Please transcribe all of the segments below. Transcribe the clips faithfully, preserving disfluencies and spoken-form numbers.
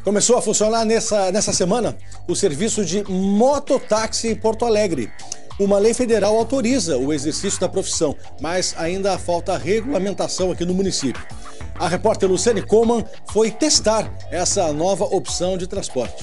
Começou a funcionar nessa, nessa semana o serviço de mototáxi em Porto Alegre. Uma lei federal autoriza o exercício da profissão, mas ainda falta regulamentação aqui no município. A repórter Luciane Coman foi testar essa nova opção de transporte.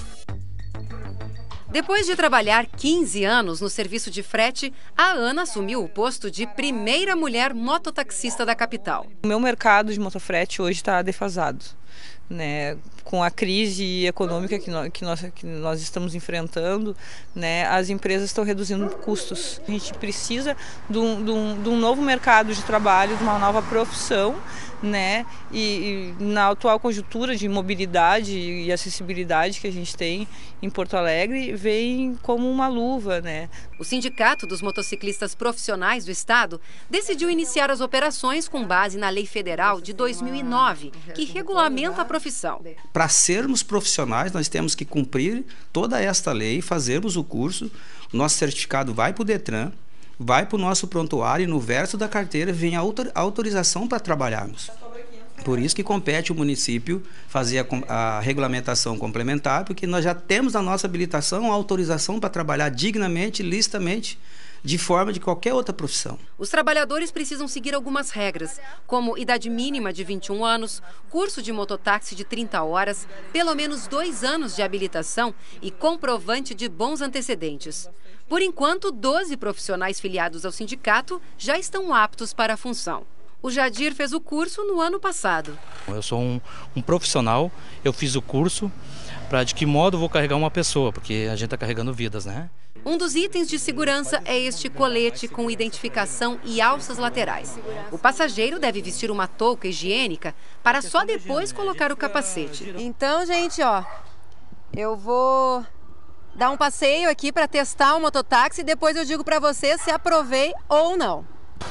Depois de trabalhar quinze anos no serviço de frete, a Ana assumiu o posto de primeira mulher mototaxista da capital. O meu mercado de motofrete hoje está defasado, né? Com a crise econômica que nós, que, nós, que nós estamos enfrentando, né? As empresas estão reduzindo custos. A gente precisa de um, de um, de um novo mercado de trabalho, de uma nova profissão, né? E, e na atual conjuntura de mobilidade e acessibilidade que a gente tem em Porto Alegre, vem como uma luva, né? O Sindicato dos Motociclistas Profissionais do Estado decidiu iniciar as operações com base na Lei Federal de dois mil e nove, que regulamenta a profissão. Para sermos profissionais, nós temos que cumprir toda esta lei, fazermos o curso, o nosso certificado vai para o Detran, vai para o nosso prontuário e no verso da carteira vem a autorização para trabalharmos. Por isso que compete o município fazer a, a regulamentação complementar, porque nós já temos na nossa habilitação a autorização para trabalhar dignamente, licitamente, de forma de qualquer outra profissão. Os trabalhadores precisam seguir algumas regras, como idade mínima de vinte e um anos, curso de mototáxi de trinta horas, pelo menos dois anos de habilitação e comprovante de bons antecedentes. Por enquanto, doze profissionais filiados ao sindicato já estão aptos para a função. O Jadir fez o curso no ano passado. Eu sou um, um profissional, eu fiz o curso para de que modo eu vou carregar uma pessoa, porque a gente está carregando vidas, né? Um dos itens de segurança é este colete com identificação e alças laterais. O passageiro deve vestir uma touca higiênica para só depois colocar o capacete. Então, gente, ó, eu vou dar um passeio aqui para testar o mototáxi e depois eu digo para vocês se aprovei ou não.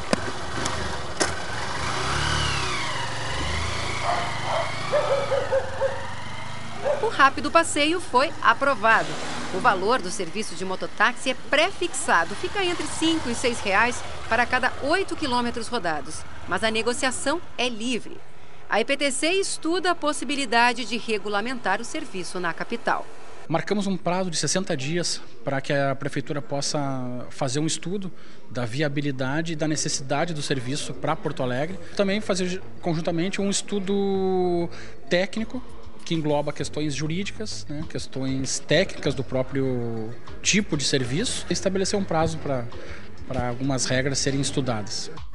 O rápido passeio foi aprovado. O valor do serviço de mototáxi é pré-fixado, fica entre cinco e seis reais para cada oito quilômetros rodados. Mas a negociação é livre. A E P T C estuda a possibilidade de regulamentar o serviço na capital. Marcamos um prazo de sessenta dias para que a prefeitura possa fazer um estudo da viabilidade e da necessidade do serviço para Porto Alegre. Também fazer conjuntamente um estudo técnico que engloba questões jurídicas, né, questões técnicas do próprio tipo de serviço e estabelecer um prazo para para algumas regras serem estudadas.